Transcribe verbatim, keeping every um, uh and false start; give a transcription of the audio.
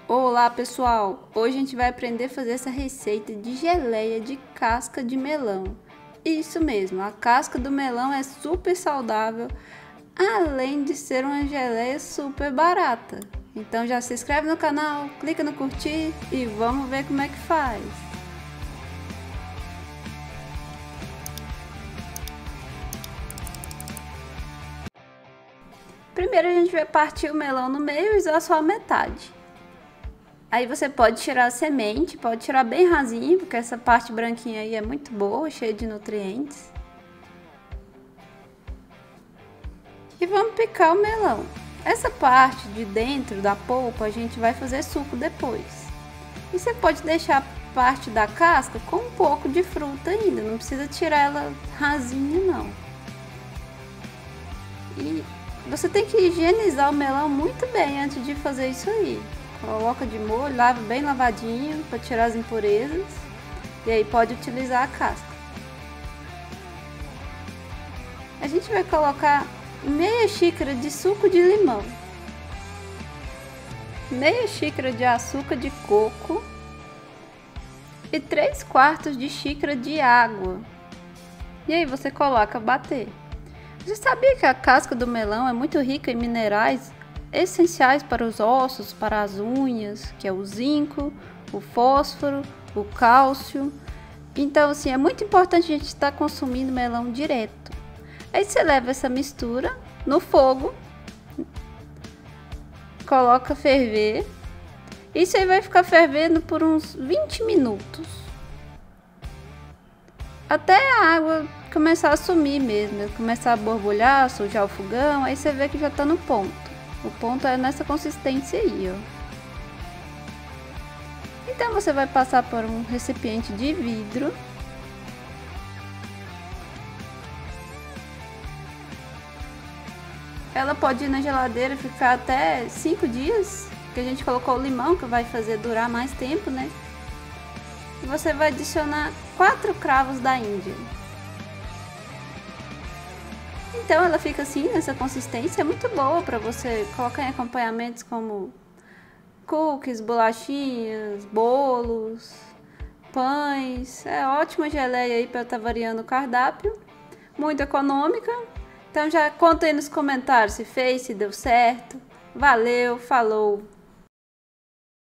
Olá pessoal, hoje a gente vai aprender a fazer essa receita de geleia de casca de melão. Isso mesmo, a casca do melão é super saudável, além de ser uma geleia super barata. Então já se inscreve no canal, clica no curtir e vamos ver como é que faz. Primeiro a gente vai partir o melão no meio e usar só a metade. Aí você pode tirar a semente, pode tirar bem rasinho, porque essa parte branquinha aí é muito boa, cheia de nutrientes. E vamos picar o melão. Essa parte de dentro da polpa a gente vai fazer suco depois. E você pode deixar a parte da casca com um pouco de fruta ainda, não precisa tirar ela rasinha não. E você tem que higienizar o melão muito bem antes de fazer isso aí. Coloca de molho, lava bem lavadinho para tirar as impurezas e aí pode utilizar a casca. A gente vai colocar meia xícara de suco de limão, meia xícara de açúcar de coco e três quartos de xícara de água. E aí você coloca bater. Você sabia que a casca do melão é muito rica em minerais essenciais para os ossos, para as unhas, que é o zinco, o fósforo, o cálcio. Então, assim, é muito importante a gente estar consumindo melão direto. Aí você leva essa mistura no fogo, coloca ferver. Isso aí vai ficar fervendo por uns vinte minutos. Até a água começar a sumir mesmo, começar a borbulhar, sujar o fogão, aí você vê que já está no ponto. O ponto é nessa consistência aí, ó. Então você vai passar por um recipiente de vidro. Ela pode ir na geladeira e ficar até cinco dias, porque a gente colocou o limão que vai fazer durar mais tempo, né? E você vai adicionar quatro cravos da Índia. Então ela fica assim, nessa consistência, é muito boa para você colocar em acompanhamentos como cookies, bolachinhas, bolos, pães. É ótima geleia aí para estar tá variando o cardápio, muito econômica. Então já conta aí nos comentários se fez, se deu certo. Valeu, falou!